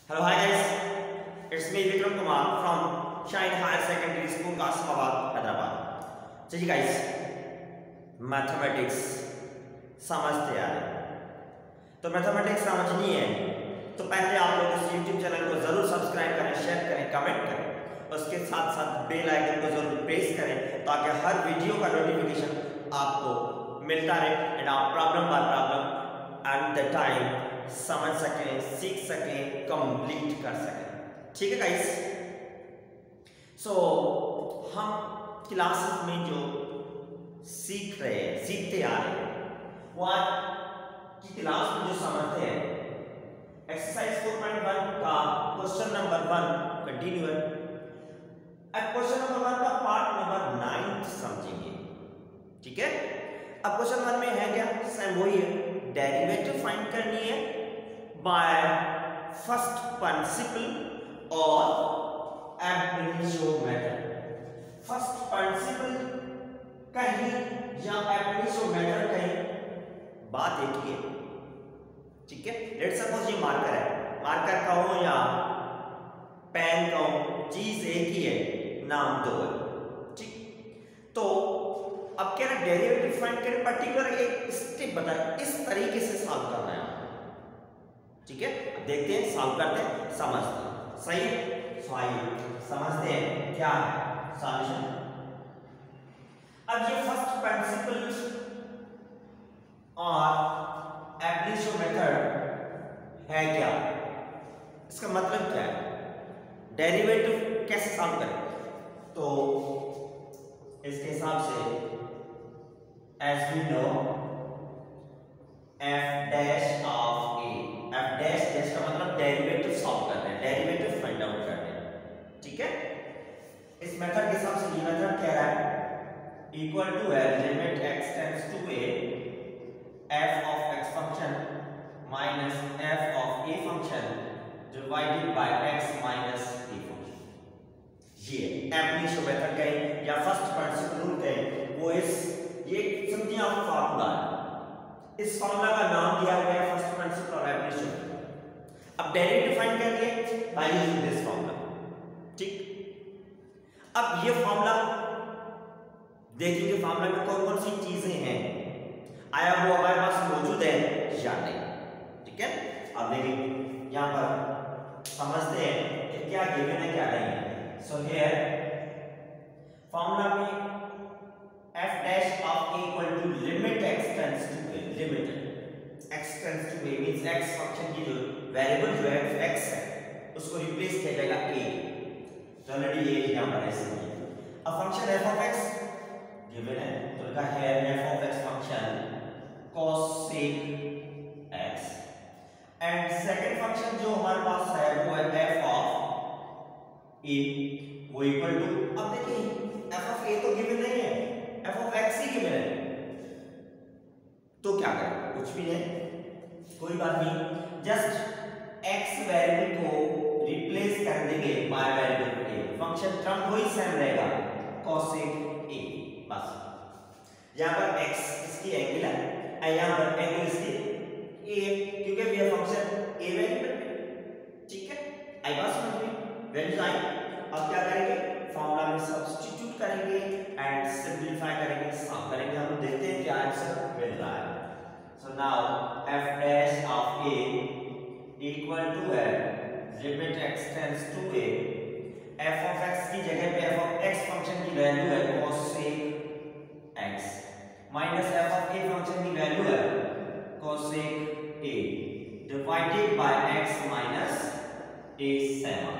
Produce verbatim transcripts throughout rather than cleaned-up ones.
Hello, hi guys. It's me Vikram Kumar from Shine Higher Secondary School, Kasmabad, Hyderabad. चलिए guys, mathematics समझते आ रहे तो mathematics समझनी है तो पहले आप लोग इस यूट्यूब चैनल को जरूर सब्सक्राइब करें, शेयर करें, कमेंट करें, उसके साथ साथ बेल आइकन को जरूर प्रेस करें ताकि हर वीडियो का नोटिफिकेशन आपको मिलता रहे एंड आप problem by problem at the time समझ सकें, सीख सकें, कंप्लीट कर सकें। ठीक है गाइस। सो so, हम क्लासेस में जो सीख रहे हैं, सीखते आ रहे हैं, वो आज की क्लास में जो समझते हैं एक्सरसाइज फोर पॉइंट वन का क्वेश्चन नंबर वन कंटिन्यू है। अब क्वेश्चन नंबर वन का पार्ट नंबर नाइन समझेंगे। ठीक है। अब क्वेश्चन वन में है क्या, सेम वही है, डेरिवेटिव फाइंड करनी है बाय फर्स्ट प्रिंसिपल और ab initio method. First principle कहीं या एब इनिशियो मेथड कहीं, बात एक ही है। ठीक है। लेट्स सपोज ये मार्कर है, मार्कर का हो या पेन का हो, चीज एक ही है, नाम दो है। ठीक। तो अब क्या ना, डेरिवेटिव फाइंड करें, पर्टिकुलर एक स्टेप बताए, इस तरीके से सॉल्व करना है। ठीक है। अब देखते हैं, सॉल्व करते हैं, समझते हैं। सही सॉल्व समझते हैं क्या है सॉल्यूशन। अब ये फर्स्ट प्रिंसिपल और एब इनिशियो मेथड है क्या, इसका मतलब क्या है, डेरिवेटिव कैसे सॉल्व करें। तो इसके हिसाब से as we know f dash of a, f dash dash का मतलब डेरिवेटिव सॉल्व कर रहे हैं, डेरिवेटिव फाइंड आउट कर रहे हैं। ठीक है। इस मेथड के हिसाब से ये मेथड कह रहा है इक्वल टू है limit x tends to a f of x function minus f of a function divided by x minus a function. ये एब इनिशियो मेथड कहें या फर्स्ट प्रिंसिपल रूल कहें, वो इस ये समझिए आप फार्मूला है, इस फार्मूला का नाम दिया गया है फर्स्ट प्रिंसिपल और एब इनिशियो। अब डेरिवेटिव फाइंड करेंगे बाय यूजिंग दिस फार्मूला। ठीक। अब ये फार्मूला देखेंगे, फार्मूला में कौन कौन सी चीजें हैं, आया वो हमारे पास मौजूद है या नहीं। ठीक है। अब देखिए यहां पर समझते हैं कि क्या गिवन है क्या नहीं है। सो हियर फार्मूला में f dash of a equal to limit x tends to a, limit x tends to a means x function की जो वेरिएबल जो है x है उसको रिप्लेस किया जाएगा a। तो ऑलरेडी ये यहां पर ऐसे ही है। अब function f of x given है तो लिखा है f of x function cos sec x and second function जो हमारे पास है वो है f of a, वो इक्वल टू, अब देखिए f of a तो गिवन नहीं है, f of x ही गिवन है, तो क्या करें, कुछ भी नहीं, कोई बात नहीं, जस्ट x वेरिएबल को रिप्लेस कर देंगे by variable a, function term वही सेम रहेगा cos a, बस। यहां पर x इसकी एंगल है और यहां पर एंगल इसकी a, क्योंकि ये फंक्शन a वेरिएबल। ठीक है। आई बात समझ में, वैल्यूज आई। अब क्या करेंगे, फॉर्मूला में सब्स्टिट्यूट करेंगे एंड सिंपलीफाई करेंगे, सॉल्व करेंगे, हम देखते हैं क्या आंसर मिल रहा है। So now f dash of a equal to है limit x tends to a, f of x की जगह पे f of x फंक्शन की वैल्यू है cos sec x minus f of a function की वैल्यू है cos sec a divided by x minus a seven.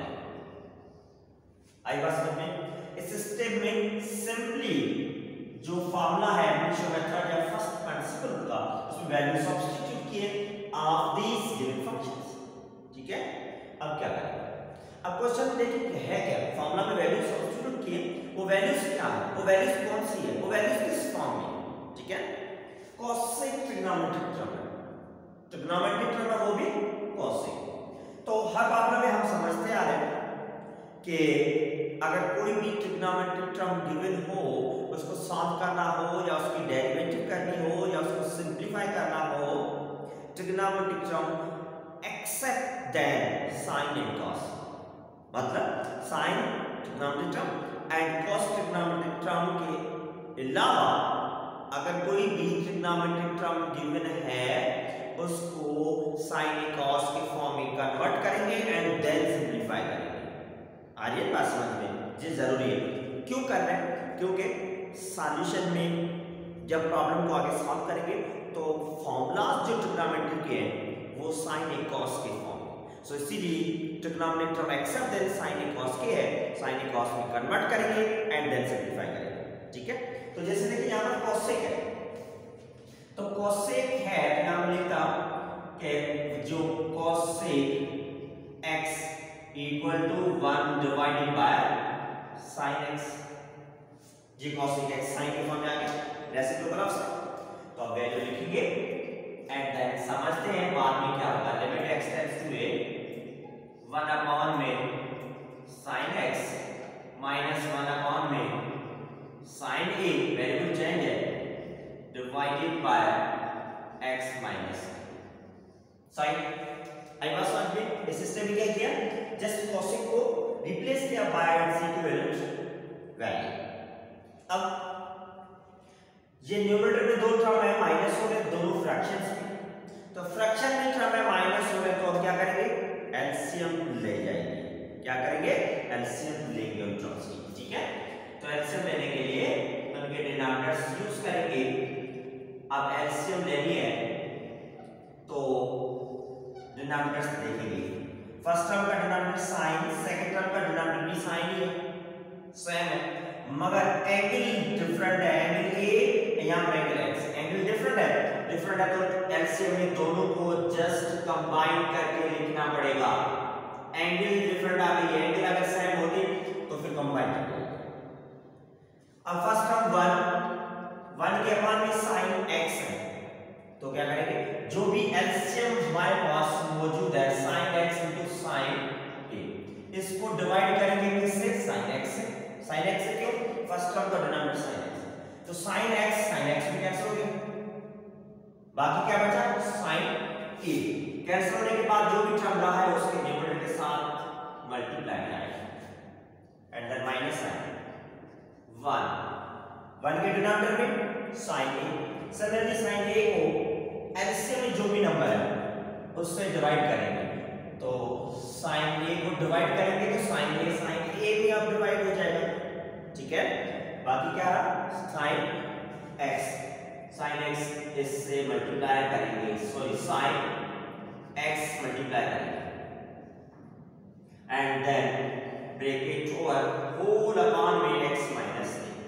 आई बात समझ में। इस स्टेप में सिंपली जो फार्मूला है इनिशियो मेथड या फर्स्ट प्रिंसिपल का, उसमें वैल्यू सब्स्टिट्यूट किए ऑफ दीस गिवन फंक्शंस। ठीक है। अब क्या करें, अब क्वेश्चन में देखिए है क्या, फार्मूला में वैल्यू सब्स्टिट्यूट किए, वो वैल्यूज क्या है, वो वैल्यूज कौन सी है, वो वैल्यूज किस फॉर्म में। ठीक है। cosec ट्रिग्नोमेट्रिक टर्म है, ट्रिग्नोमेट्रिक टर्म है वो भी cosec। तो हर मामले में हम समझते आ रहे हैं कि अगर कोई भी ट्रिग्नोमेट्रिक टर्म गिवन हो, उसको सॉल्व करना हो या उसकी डेरिवेटिव करनी हो या उसको सिंपलीफाई करना हो, trigonometric term x except then sine and cos, मतलब sine trigonometric term and cos trigonometric term के अलावा अगर कोई भी ट्रिग्नोमेट्रिक टर्म गिवन है उसको साइन ए कॉस के फॉर्म में कन्वर्ट करेंगे एंड देन सिंपलीफाई करेंगे। आ रही है बात समझ में? ये जरूरी है। क्यों कर रहे हैं? क्योंकि सॉल्यूशन में जब प्रॉब्लम को आगे सॉल्व करेंगे तो फॉर्मूलाज जो ट्रिग्नोमेट्री के हैं वो साइन ए कॉस के फॉर्म में, सो इसीलिए trigonometric term except then sine ए कॉस के है, साइन ए कॉस में कन्वर्ट करेंगे एंड देन सिंपलीफाई करेंगे। ठीक है, तो जैसे देखिए यहां पर कोसेक है, तो कोसेक है नाम लिखता कि जो cosec x equal to one divided by sine x, जी कोसेक x साइन के फॉर्म में आ गया रेसिप्रोकल ऑफ साइन, तो अब वैल्यू लिखेंगे एंड देन समझते हैं बाद में क्या होगा। Limit x tends to a one upon में sine x minus one upon में साइन a वेरिएबल चेंज है divided by x minus sine. आई बात समझ में? इस सिस्टम में क्या किया, जस्ट कोसेक को रिप्लेस किया बाय इट्स इक्विवेलेंट वैल्यू। अब ये न्यूमरेटर में दो टर्म है माइनस हो गए दोनों फ्रैक्शंस में, तो फ्रैक्शन में टर्म है माइनस हो गए तो अब क्या करेंगे एलसीएम ले जाएंगे। क्या करेंगे? एलसीएम लेंगे उन टर्म्स की। ठीक है, तो एलसीएम लेने के लिए उनके डिनोमिनेटर्स यूज करेंगे। अब एलसीएम लेनी है तो डिनोमिनेटर्स देखेंगे। फर्स्ट टर्म का डिनोमिनेटर साइन, सेकंड टर्म का डिनोमिनेटर भी साइन ही है, सेम है, मगर एंगल डिफरेंट है। एंगल ए यहां पर एंगल एक्स, एंगल डिफरेंट है, डिफरेंट है तो एलसीएम में दोनों को जस्ट कंबाइन करके लिखना पड़ेगा। एंगल डिफरेंट आ गई, एंगल अगर सेम होती तो फिर कंबाइन कर देंगे। अब फर्स्ट टर्म वन, वन के अपान में साइन x है, तो क्या करेंगे जो भी एलसीएम हमारे पास मौजूद है sine x into sine a, इसको डिवाइड करेंगे किससे? साइन x से। साइन x से क्यों? फर्स्ट टर्म का डिनोमिनेटर साइन x, तो साइन x साइन x में कैंसिल हो गया, बाकी क्या बचा? Sign a। कैंसिल होने के बाद जो भी टर्म रहा है उसके न्यूमरेटर के साथ मल्टीप्लाई करेंगे and then minus sine one, one के डिनोमिनेटर में sine a, similarly sine a को एलसीएम में जो भी नंबर है उससे डिवाइड करेंगे, तो साइन a को डिवाइड करेंगे तो साइन a साइन a भी अब डिवाइड हो जाएगा। ठीक है, बाकी क्या रहा? साइन x, साइन x इससे मल्टीप्लाई करेंगे, सॉरी साइन x मल्टीप्लाई करेंगे and then break it over whole upon में x माइनस a।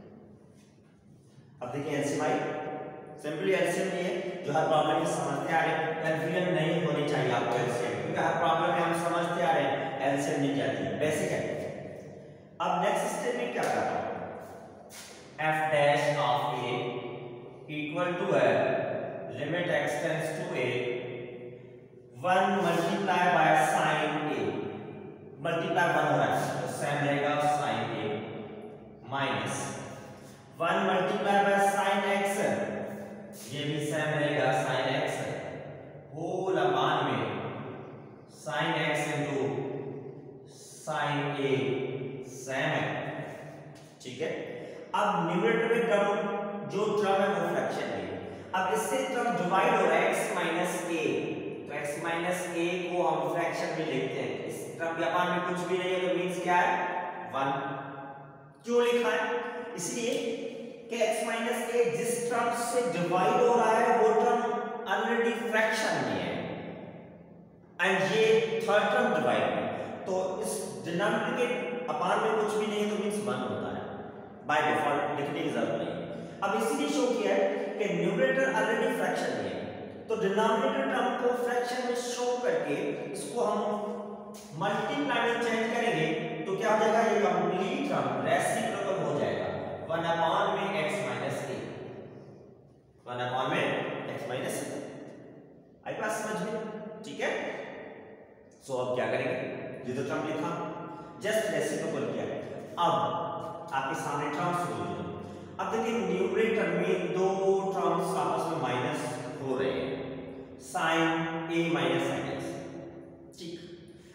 अब देखिए एलसीएम आई, सिंपली एलसीएम ये है जो हर प्रॉब्लम में समझते आ रहे हैं, कंफ्यूजन नहीं होनी चाहिए आपको एलसीएम, क्योंकि हर प्रॉब्लम में हम समझते आ रहे हैं एलसीएम नहीं जाती है, बेसिक है। अब नेक्स्ट स्टेप में क्या करना है, f dash of a equal to है limit x tends to a one multiply by sine a, multiply one हो रहा है तो सेम रहेगा sine a minus one multiply by sine x, ये भी सेम रहेगा साइन x होल अपॉन में sine x into sine a same है। ठीक है, अब न्यूमरेटर में टर्म जो टर्म है वो फ्रैक्शन है, अब इससे टर्म डिवाइड हो रहा है x माइनस a, तो x माइनस a को हम फ्रैक्शन में लिखते हैं, इस टर्म के अपॉन में कुछ भी नहीं है तो मींस क्या है वन। क्यों लिखा है? इसलिए कि x माइनस a जिस टर्म से डिवाइड हो रहा है वो टर्म ऑलरेडी फ्रैक्शन में है एंड ये थर्ड टर्म डिवाइड है, तो इस डिनोमिनेटर के अपॉन में कुछ भी नहीं है तो मींस वन होता है, बाय डिफॉल्ट लिखने की जरूरत नहीं। अब इसीलिए शो किया है कि न्यूमरेटर ऑलरेडी फ्रैक्शन में है, तो डिनोमिनेटर टर्म को फ्रैक्शन में शो करके इसको हम मल्टीप्लाई में चेंज करेंगे तो क्या हो जाएगा, ये कंप्लीट टर्म रेसिप्रोकल हो जाएगा वन अपॉन में x minus a, one upon में x माइनस a। आई बात समझ में? ठीक है, सो अब क्या करेंगे, ये तो टर्म लिखा जस्ट रेसिप्रोकल किया, अब आपके सामने टर्म्स हो रही है। अब देखिए न्यूमरेटर में दो टर्म्स आपस में माइनस हो रहे हैं, sine a minus sine x,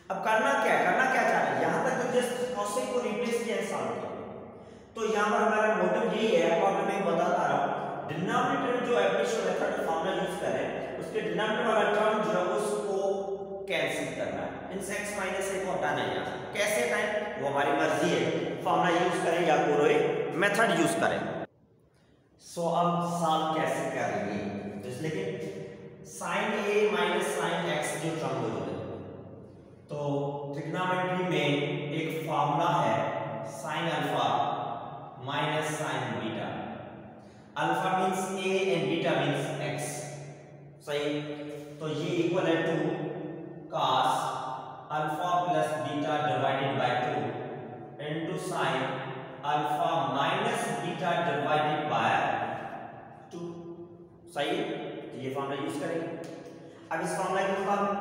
अब करना क्या करना क्या चाह रहे हैं, यहां तक तो जस्ट कॉसेक को रिप्लेस किया है साल के, तो यहां पर हमारा मोटिव यही है, आपको मैं बताता रहा हूं, डिनोमिनेटर जो एप्लीकेशन मेथड फार्मूला यूज करें उसके डिनोमिनेटर वाला टर्म जो है उसको कैंसिल करना है, इन x माइनस a को हटाना है। यहां कैसे हटाएं वो हमारी मर्जी है, फार्मूला यूज करें या कोई मेथड यूज करें। सो so, अब सॉल्व कैसे करेंगे, तो लेकिन sin a minus sin x जो टर्म मौजूद है, तो ट्रिग्नोमेट्री में एक फार्मूला है sin alpha minus sin beta, alpha means a and beta means x, सही, तो ये इक्वल है to cos alpha plus beta divided by two into sin alpha minus beta divided by two, सही, तो ये फार्मूला यूज करेंगे। अब इस फार्मूला को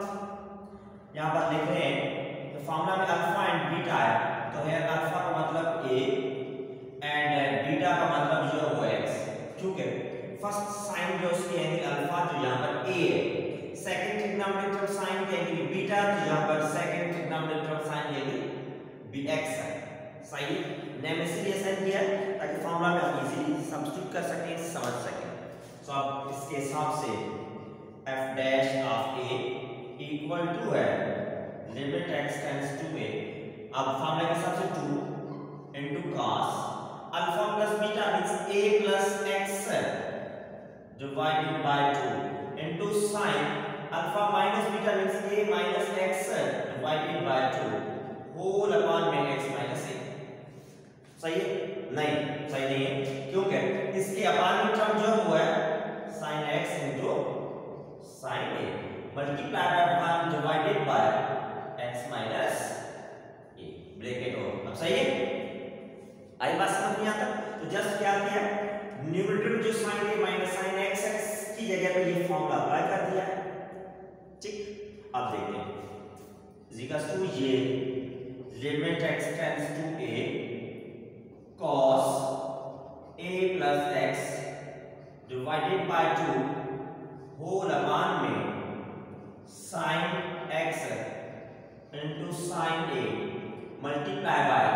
हम यहां पर लिख रहे हैं, तो फार्मूला में अल्फा एंड बीटा है, तो है अल्फा का मतलब a एंड बीटा का मतलब जो है वो x, क्योंकि फर्स्ट साइन जो उसकी एंगल अल्फा जो यहां पर a है, सेकंड ट्रिग्नोमेट्रिक साइन की एंगल बीटा, तो यहां पर सेकंड ट्रिग्नोमेट्रिक साइन की एंगल bx है, सही, नेम इसलिए साइन किया है ताकि फार्मूला में आप इजीली सब्स्टिट्यूट कर सकें, समझ सकें। सो so, अब इसके हिसाब से f dash of a equal to है limit x tends to a, अब फार्मूला के हिसाब से two into cos alpha plus beta means a plus x divided by two into sin alpha minus beta means a minus x divided by two whole upon में x minus a, सही है? नहीं, सही नहीं है, क्योंकि इसके अपॉन में टर्म जो हुआ है sin x into sin a multiply by one divided by x minus a, bracket हो, अब सही है, आई बात समझ में आता? तो जस्ट क्या किया, न्यूमरेटर जो sin a minus sin x x की जगह पे ये फॉर्मूला अप्लाई कर दिया, ठीक। अब देखते हैं इक्वल्स टू ये limit x tends to a cos a plus x divided by two whole upon में sin x into sin a multiply by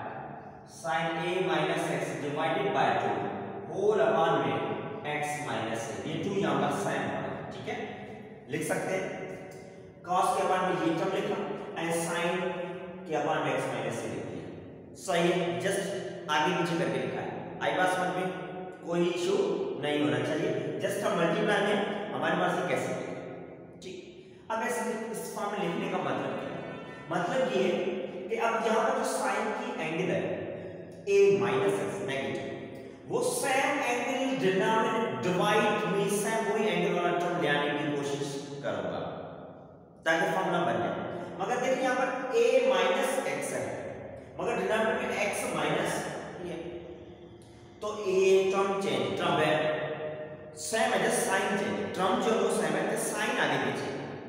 sin a minus x divided by two whole upon में x minus a, ये two यहां पर sin है, ठीक है, लिख सकते हैं cos के अपॉन में ये टर्म लिखा एंड sin के अपॉन में x minus a लिख दिया, सही है, जस्ट आगे पीछे करके लिखा है, आई बात समझ में, कोई इशू नहीं होना चाहिए, जस्ट हम मल्टीप्लाई में हमारी मर्जी कैसे लिखें, ठीक। अब ऐसे इस फॉर्म में लिखने का मतलब क्या है, मतलब ये कि अब यहां पर जो साइन की एंगल है a माइनस x नेगेटिव, वो सेम एंगल डिनोमिनेटर डिवाइड में सेम वही एंगल वाला टर्म ले आने की कोशिश करूंगा ताकि फॉर्मूला बन जाए। मगर देखिए यहां पर a माइनस x है, मगर डिनोमिनेटर में x माइनस ये, तो a टर्म चेंज, टर्म है सेम है, जस्ट साइन चेंज, टर्म जो है सेम है, तो साइन आगे पीछे,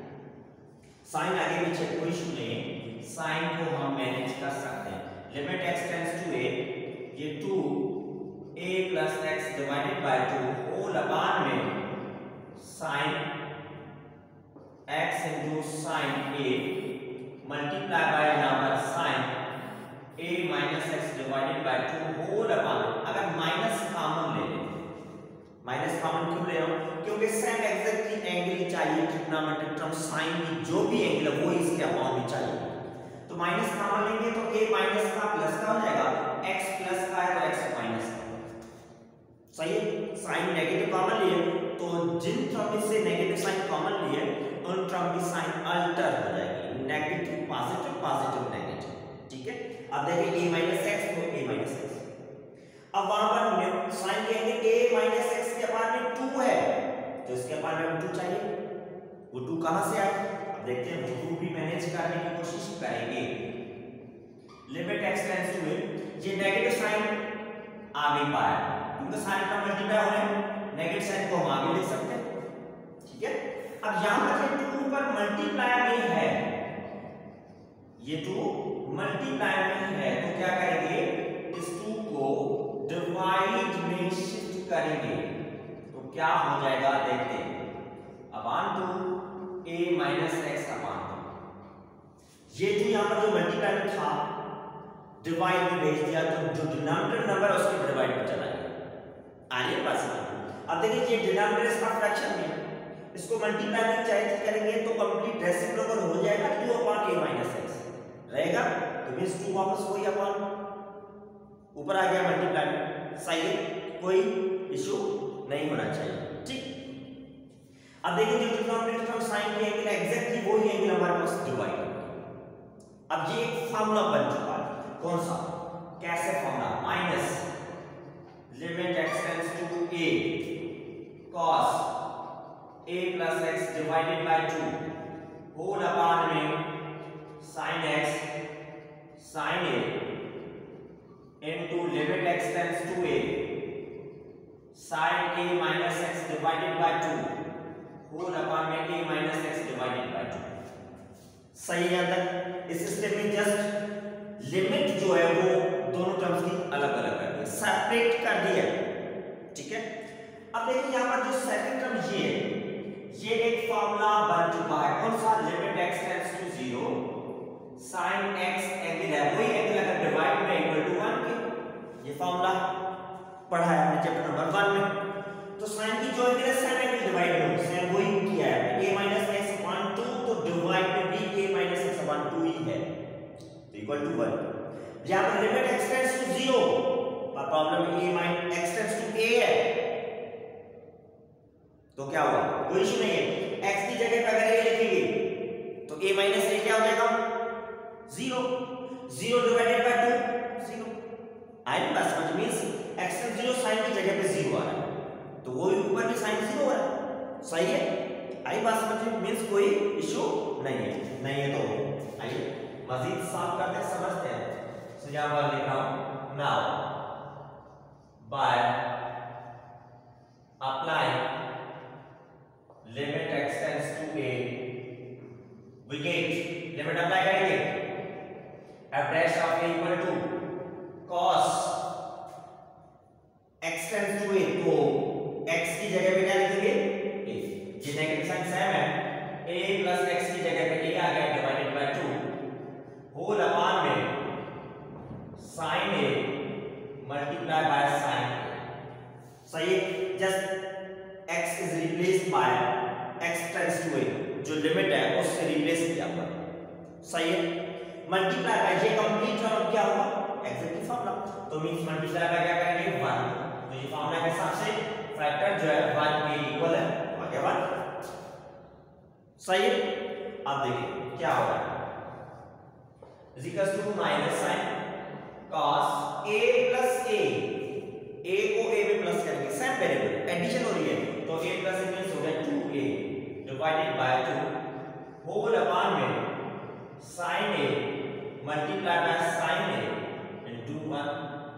साइन आगे पीछे कोई इशू नहीं, साइन को हम मैनेज कर सकते हैं, limit x tends to a, ये two a plus x divided by two whole upon में sin x into sin a multiply by यहां पर sin a minus x divided by two whole upon, अगर minus common ले लें, minus common क्यों ले रहा हूं, क्योंकि सेम एग्जैक्टली एंगल चाहिए, ट्रिग्नोमेट्रिक टर्म sin की जो भी एंगल है वो इसके अपॉन में चाहिए, तो माइनस कॉमन लेंगे तो a माइनस का प्लस का हो जाएगा, x प्लस का है तो x माइनस का, सही है, साइन नेगेटिव कॉमन लिए तो जिन टर्म से नेगेटिव साइन कॉमन लिए उन टर्म की साइन अल्टर हो जाएगी, नेगेटिव पॉजिटिव पॉजिटिव नेगेटिव, ठीक है। अब देखिए a माइनस x तो a माइनस x, अब वहां पर साइन कहेंगे a माइनस x के अपॉन में टू है, तो इसके अपॉन में टू चाहिए, वो टू कहां से आया, अब देखते हैं वो टू भी मैनेज करने की कोशिश करेंगे, limit x tends to a, ये नेगेटिव साइन आगे पाया, क्योंकि साइन का मल्टीप्लाई हो रहा है, नेगेटिव साइन को हम आगे लिख सकते हैं, ठीक है। अब यहां पर ये टू पर मल्टीप्लाई में है, ये टू मल्टीप्लाई में है, तो क्या करेंगे, इस टू को डिवाइड में शिफ्ट करेंगे, तो क्या हो जाएगा देखते हैं, upon two a minus x upon two, ये जो यहाँ पर जो मल्टीप्लाई में था डिवाइड में भेज दिया, तो जो डिनोमिनेटर नंबर है उसके डिवाइड में चला गया। आगे पास अब देखिए ये डिनोमिनेटर इसका फ्रैक्शन में, इसको मल्टीप्लाई में चाहे करेंगे तो कंप्लीट रेसिप्रोकल हो जाएगा two upon a minus x रहेगा, तो मींस टू वापस वही अपॉन ऊपर आ गया मल्टीप्लाई में। सही है, कोई इशू नहीं होना चाहिए। ठीक, अब देखिए जो डिनोमिनेटर हम साइन के एंगल एग्जैक्टली वही एंगल हमारे पास डिवाइड। अब ये एक फार्मूला बन चुका है, कौन सा, कैसे formula, minus limit x tends to a cos a plus x divided by two whole upon में sin x sin a into limit x tends to a sin a minus x divided by two whole upon में a minus x divided by two. सही है तक। इस step में just limit जो है वो दोनों टर्म्स की अलग अलग कर दी, सेपरेट कर दिया। ठीक है, अब देखिए यहाँ पर जो सेकंड टर्म ये है, ये एक फार्मूला बन चुका है, कौन सा, limit x tends to zero sin x angle है वही एंगल अगर डिवाइड में इक्वल टू वन के, ये फार्मूला पढ़ा है हमने चैप्टर नंबर वन में। तो sin की जो एंगल है sin एंगल डिवाइड में सेम वही किया है, a minus x upon two, तो डिवाइड में भी a minus x upon two ही है, तो इक्वल टू वन। यहां पर limit x tends to zero पर problem a minus x tends to a है, तो क्या हुआ, कोई इशू नहीं है। x की जगह पे अगर a लिखेंगे तो a माइनस a क्या हो जाएगा, zero, zero divided by two zero. आई बस समझ means x tends zero sine की जगह पे जीरो आ रहा है, तो वो ऊपर भी साइन जीरो आ रहा है। सही है, आई बात समझ मींस कोई इशू नहीं है। नहीं है तो आइए मजीद साफ करते हैं, समझते हैं। सो यहां पर लिख रहा हूं, now by apply limit x tends to a we get limit apply करेंगे f dash of a equal to cos x tends to a, तो x की जगह पे क्या लिखेंगे, a, ये नेगेटिव साइन सेम है, a प्लस x की जगह पे a आ गया divided by two whole upon में sin a multiply by sin a। सही है, just x is replaced by x tends to a, जो लिमिट है उससे रिप्लेस किया हुआ। सही है, मल्टीप्लाई बाय ये कंप्लीट टर्म क्या होगा, एग्जैक्टली फार्मूला, तो मींस मल्टीप्लाई बाय क्या करेंगे, वन, तो ये फार्मूला के हिसाब से फैक्टर जो है वन के इक्वल है, हो गया वन। सही है, अब देखिए क्या होगा, is equal to minus sine cos a plus a, a को a में प्लस करेंगे, सेम वेरिएबल एडिशन हो रही है, तो a प्लस a मींस हो गया two a divided by two whole upon में sin a multiply by sin a into one.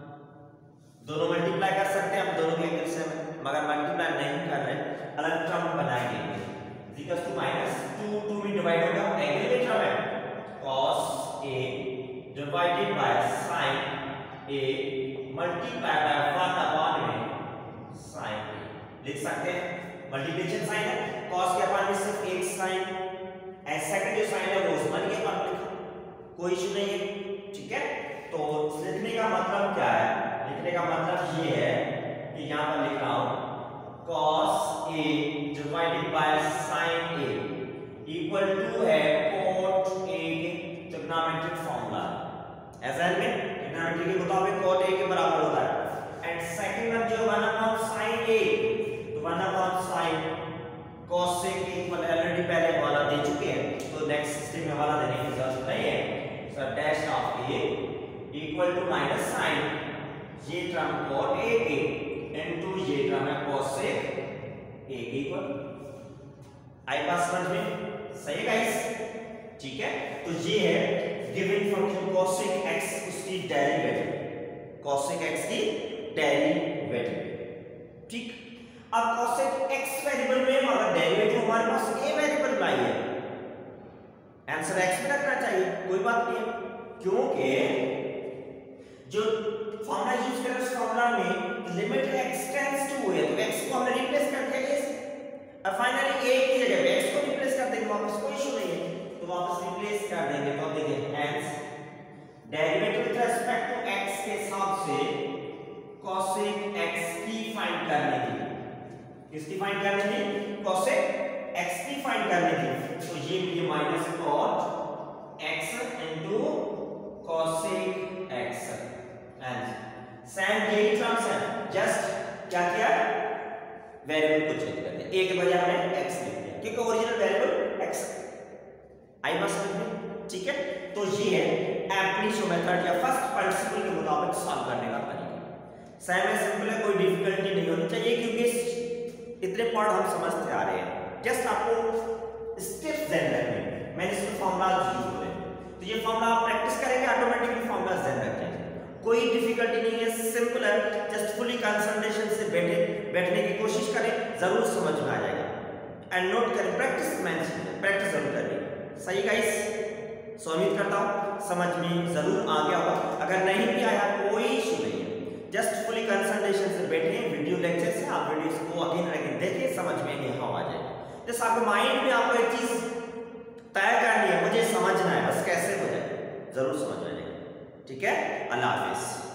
दोनों मल्टीप्लाई कर सकते हैं, हम दोनों के एंगल से, मगर मल्टीप्लाई नहीं कर रहे, अलग टर्म बनाएंगे। Equal to minus two, two में डिवाइड होगा, एंगल में टर्म है cos a divided by sin a multiply by one upon में sin a। लिख सकते हैं, मल्टीप्लिकेशन साइन है, cos के अपॉन में सिर्फ एक साइन, एज सेकंड जो साइन है वो उसमें के अपॉन लिखा, कोई इशू नहीं है। ठीक है, तो लिखने का मतलब क्या है, लिखने का मतलब ये है कि यहां पर लिख रहा हूं cos a divided by sin a equal to है cot a के ट्रिग्नोमेट्रिक फार्मूला, ऐसा है में ट्रिग्नोमेट्री के मुताबिक cot a के बराबर होता है। एंड सेकंड वन जो वन अपॉन sin a, तो one upon sin cos a के इक्वल ऑलरेडी पहले वाला दे चुके हैं, तो नेक्स्ट स्टेप में वाला देने की जरूरत नहीं है। So dash of a equal to minus sin, ये टर्म cot a के इनटू ये टर्म है cos a a के इक्वल। आई पास समझ में, सही है गाइस। ठीक है, तो ये है गिवन फंक्शन cosec x उसकी डेरिवेटिव, cosec x की डेरिवेटिव। ठीक, अब cosec x वेरिएबल में अगर डेरिवेटिव हमारे पास a वेरिएबल में आई है, आंसर x में रखना चाहिए, कोई बात नहीं, क्योंकि जो फॉर्मूला यूज कर रहे हैं उस फॉर्मूला में लिमिट x टेंड्स टू है, तो x को हमने रिप्लेस कर दिया a से, और फाइनली a की जगह पे x को रिप्लेस कर देंगे वापस, कोई इशू नहीं है। तो वापस रिप्लेस कर देंगे। तो देखिए hence derivative with respect to x के हिसाब से cosec x की फाइंड करने की, किसकी फाइंड करने की, cosec x की फाइंड करने की। तो ये ये minus cot x into cosec x and same यही टर्म्स है, जस्ट क्या किया, वेरिएबल को चेंज कर दिया, एक के बजाय हमने x लिख दिया क्योंकि ओरिजिनल वेरिएबल x आई मस्ट में, ठीक है। तो ये है एप्लीकेशन मेथड या फर्स्ट प्रिंसिपल के मुताबिक सॉल्व करने का तरीका। सेम है, सिंपल है, कोई डिफिकल्टी नहीं होनी चाहिए क्योंकि इतने पार्ट हम समझते आ रहे हैं। जस्ट आपको स्टेप्स ध्यान रखने, मैंने इसमें फॉर्मूला यूज हुए, तो ये फॉर्मूला आप प्रैक्टिस करेंगे ऑटोमेटिकली फॉर्मूला ध्यान रख जाएंगे। कोई डिफिकल्टी नहीं है, सिंपल है, जस्ट फुली कंसंट्रेशन से बैठे बैठने की कोशिश करें, जरूर समझ में आ जाएगा। एंड नोट करें, प्रैक्टिस मैन प्रैक्टिस जरूर करें। सही गाइस, सो उम्मीद करता हूँ समझ में जरूर आ गया होगा। अगर नहीं भी आया कोई इशू नहीं है, जस्ट फुली कंसंट्रेशन से बैठे वीडियो लेक्चर से आप वीडियोस को अगेन अगेन देखिए, समझ में नहीं आ जाएगा। जस्ट आपके माइंड में आपको एक चीज तय करनी है, मुझे समझना है बस कैसे हो जाए, जरूर समझ में आएगा। ठीक है, अल्लाह हाफिज।